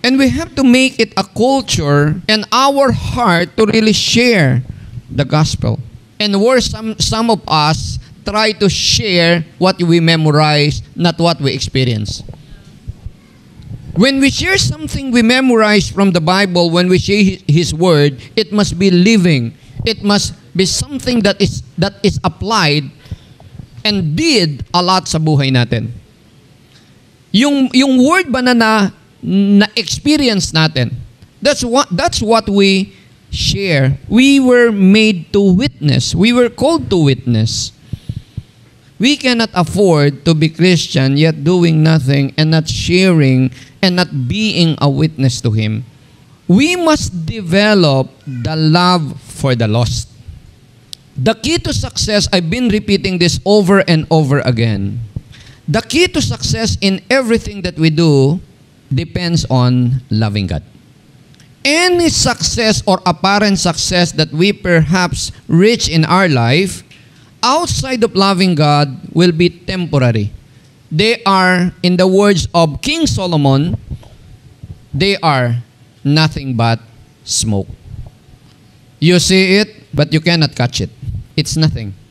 And we have to make it a culture and our heart to really share the gospel. And where some of us try to share what we memorize, not what we experience. When we share something we memorize from the Bible, when we share His Word, it must be living. It must be something that is applied and did a lot sa buhay natin. Yung Word ba na experience natin, that's what we share. We were made to witness. We were called to witness. We cannot afford to be Christian yet doing nothing and not sharing and not being a witness to Him. We must develop the love for the lost. The key to success, I've been repeating this over and over again. The key to success in everything that we do depends on loving God. Any success or apparent success that we perhaps reach in our life outside of loving God will be temporary. They are, in the words of King Solomon, they are nothing but smoke. You see it, but you cannot catch it. It's nothing.